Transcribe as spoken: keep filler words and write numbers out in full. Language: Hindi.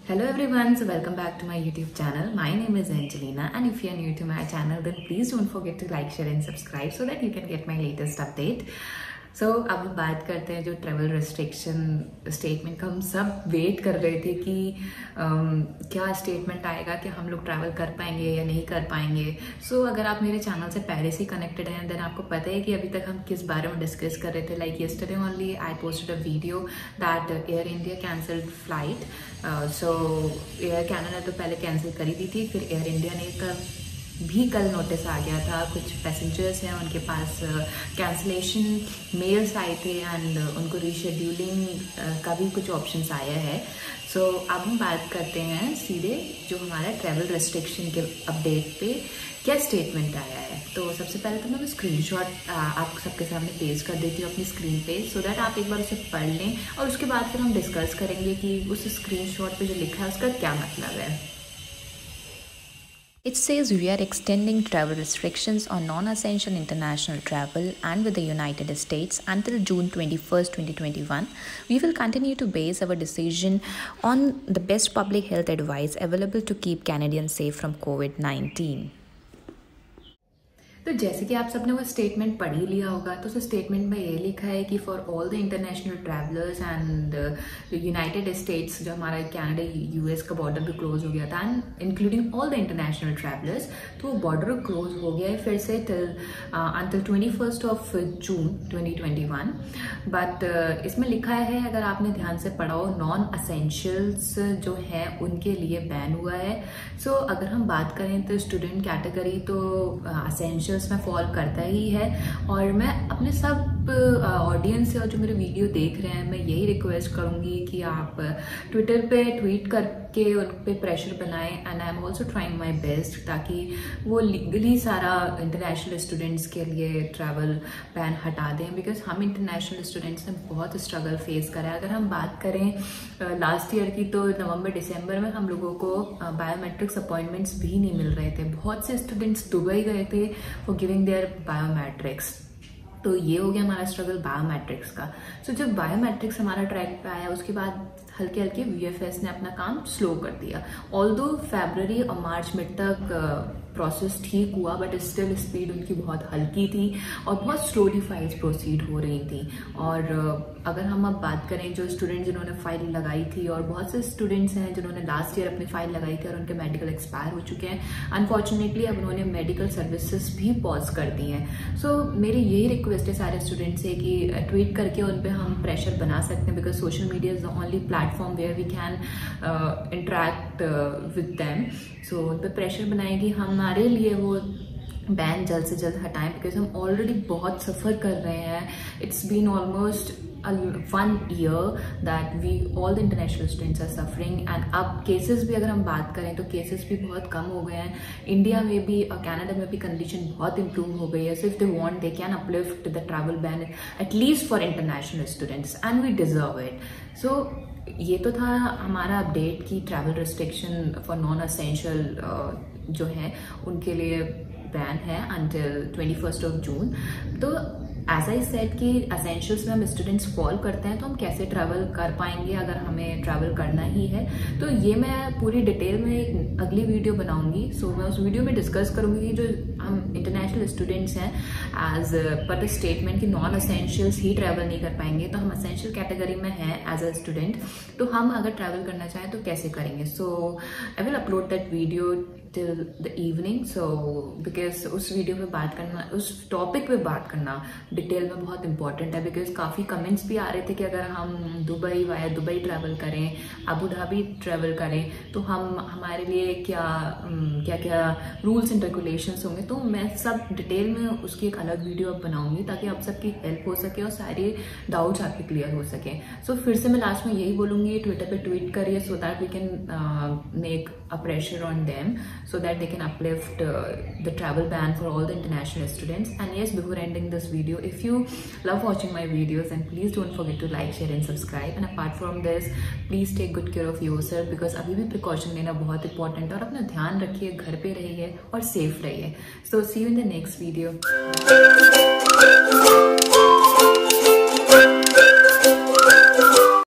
Hello everyone, so welcome back to my YouTube channel. My name is Angelina, and if you are new to my channel then please don't forget to like, share and subscribe so that you can get my latest update. So so, अब हम बात करते हैं जो ट्रैवल रिस्ट्रिक्शन स्टेटमेंट का हम सब वेट कर रहे थे कि um, क्या स्टेटमेंट आएगा कि हम लोग ट्रैवल कर पाएंगे या नहीं कर पाएंगे. सो so, अगर आप मेरे चैनल से पहले से कनेक्टेड हैं देन आपको पता है कि अभी तक हम किस बारे में डिस्कस कर रहे थे. Like yesterday only I posted a video that Air India cancelled flight. So Air Canada तो पहले कैंसिल कर ही दी थी, फिर एयर इंडिया ने कर भी कल नोटिस आ गया था. कुछ पैसेंजर्स हैं उनके पास कैंसलेशन मेल्स आए थे एंड उनको रीशेड्यूलिंग का भी कुछ ऑप्शंस आया है. सो so, अब हम बात करते हैं सीधे जो हमारा ट्रैवल रेस्ट्रिक्शन के अपडेट पे क्या स्टेटमेंट आया है. तो सबसे पहले तो मैं स्क्रीनशॉट आप सबके सामने पेश कर देती हूँ अपनी स्क्रीन पे, सो दैट आप एक बार उसे पढ़ लें और उसके बाद फिर हम डिस्कस करेंगे कि उस स्क्रीनशॉट पे जो लिखा है उसका क्या मतलब है. It says we are extending travel restrictions on non-essential international travel and with the United States until June twenty-first, twenty twenty-one. We will continue to base our decision on the best public health advice available to keep Canadians safe from COVID nineteen. तो जैसे कि आप सबने वो स्टेटमेंट पढ़ ही लिया होगा, तो उस स्टेटमेंट में ये लिखा है कि for all the international travellers and United States, जो हमारा कनाडा यूएस का बॉर्डर भी क्लोज हो गया था and including all the international travellers, तो वो बॉर्डर क्लोज हो गया है फिर से till until twenty first of June twenty twenty one. But इसमें लिखा है, अगर आपने ध्यान से पढ़ा हो, नॉन असेंशियल्स जो है उनके लिए बैन हुआ है. सो so, अगर हम बात करें तो स्टूडेंट कैटेगरी तो असेंशियल uh, में फॉल करता ही है. और मैं अपने सब ऑडियंस से और जो मेरे वीडियो देख रहे हैं मैं यही रिक्वेस्ट करूंगी कि आप ट्विटर पे ट्वीट करके उन पे प्रेशर बनाएं and I am also trying my best ताकि वो लीगली सारा इंटरनेशनल स्टूडेंट्स के लिए ट्रैवल बैन हटा दें, बिकॉज हम इंटरनेशनल स्टूडेंट्स ने बहुत स्ट्रगल फेस करा है. अगर हम बात करें लास्ट ईयर की तो नवंबर दिसंबर में हम लोगों को बायोमेट्रिक्स अपॉइंटमेंट्स भी नहीं मिल रहे थे. बहुत से स्टूडेंट्स दुबई गए थे फॉर गिविंग देयर बायोमेट्रिक्स. तो ये हो गया हमारा स्ट्रगल बायोमेट्रिक्स का. सो so, जब बायोमेट्रिक्स हमारा ट्रैक पे आया उसके बाद हल्के हल्के वीएफएस ने अपना काम स्लो कर दिया. ऑल्दो फरवरी और मार्च मिड तक प्रोसेस ठीक हुआ, बट स्टिल स्पीड उनकी बहुत हल्की थी और बहुत स्लोली फाइल्स प्रोसीड हो रही थी. और अगर हम अब बात करें जो स्टूडेंट जिन्होंने फाइल लगाई थी, और बहुत से स्टूडेंट्स हैं जिन्होंने लास्ट ईयर अपनी फाइल लगाई थी और उनके मेडिकल एक्सपायर हो चुके हैं. अनफॉर्चुनेटली अब उन्होंने मेडिकल सर्विसेज भी पॉज कर दी हैं. सो so, मेरी यही रिक्वेस्ट है सारे स्टूडेंट्स से कि ट्वीट करके उन पर हम प्रेशर बना सकते हैं, because social media is the only platform where we can interact with them. So उन पर प्रेशर बनाएं कि हमारे लिए वो बैन जल्द से जल्द हटाएं, बिकॉज हम ऑलरेडी बहुत सफ़र कर रहे हैं. It's been almost one year that we all the international students are suffering. And अब केसेस भी अगर हम बात करें तो केसेस भी बहुत कम हो गए हैं. इंडिया में भी और कनाडा में भी कंडीशन बहुत इंप्रूव हो गई है. So if they want they can uplift the travel ban at least for international students and we deserve it. So ये तो था हमारा अपडेट की travel restriction for non essential जो है उनके लिए बैन है until twenty first of June. तो एज आई सेड कि असेंशियल्स में हम स्टूडेंट्स फॉल करते हैं, तो हम कैसे ट्रैवल कर पाएंगे अगर हमें ट्रैवल करना ही है. तो ये मैं पूरी डिटेल में एक अगली वीडियो बनाऊंगी. सो so, मैं उस वीडियो में डिस्कस करूंगी कि जो हम इंटरनेशनल स्टूडेंट्स हैं एज पर द स्टेटमेंट कि नॉन असेंशियल्स ही ट्रैवल नहीं कर पाएंगे, तो हम असेंशियल कैटेगरी में हैं एज अ स्टूडेंट, तो हम अगर ट्रैवल करना चाहें तो कैसे करेंगे. So I will upload that video till the evening. So because उस वीडियो पे बात करना, उस टॉपिक पे बात करना डिटेल में बहुत इंपॉर्टेंट है, बिकॉज काफ़ी कमेंट्स भी आ रहे थे कि अगर हम दुबई वाया दुबई ट्रैवल करें, अबू धाबी ट्रैवल करें, तो हम हमारे लिए क्या क्या क्या रूल्स एंड रेगुलेशंस होंगे. तो मैं सब डिटेल में उसकी एक अलग वीडियो अब बनाऊंगी ताकि आप सबकी हेल्प हो सके और सारे डाउट्स आपके क्लियर हो सके. सो so, फिर से मैं लास्ट में यही बोलूँगी, ट्विटर पे ट्वीट करिए so that we can make a pressure on them so that they can uplift uh, the travel ban for all the international students. And yes, before ending this video, if you love watching my videos, then please don't forget to like, share and subscribe. And apart from this, please take good care of yourself, because अभी भी precaution लेना बहुत important है. और अपना ध्यान रखिए, घर पे रहिए और safe रहिए. So see you in the next video.